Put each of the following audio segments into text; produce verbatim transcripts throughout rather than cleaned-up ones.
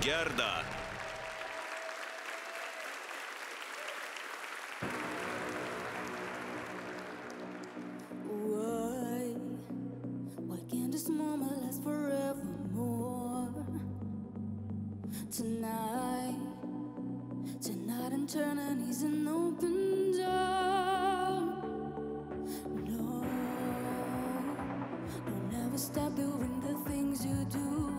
Gerda. Why? Why can't this moment last forevermore? Tonight, tonight eternity's an open door. No, no, never stop doing the things you do.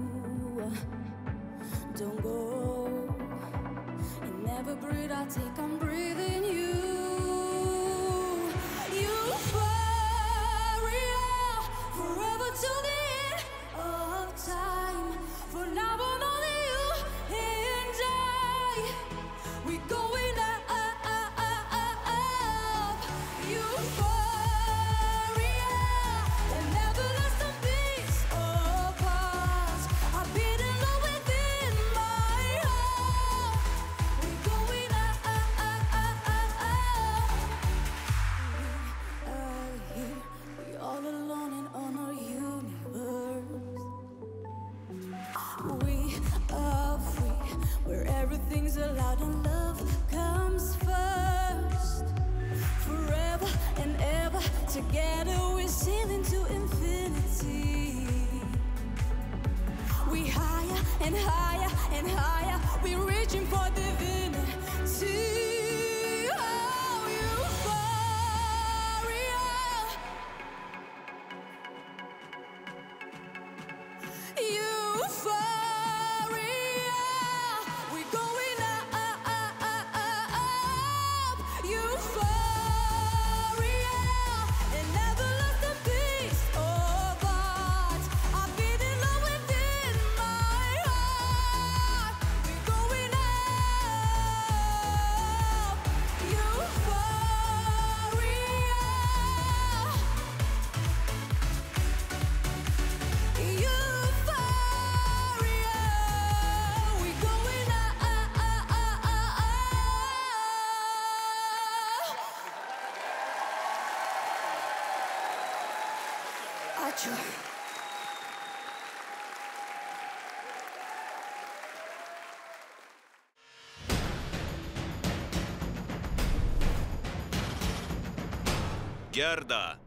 Don't go and never breathe. I take, I'm breathing you. To the end of time. For now on only you and I. We going up, up, up, up, up. Euphoria, and never lost a piece of us. I've been in love within my heart. We going up, up, up, up, up, up. We are here, we all alone and on our universe. We are free, where everything's allowed and love comes first. Forever and ever, together we're sailing to infinity. We higher and higher and higher, we're reaching for divinity. Gerda.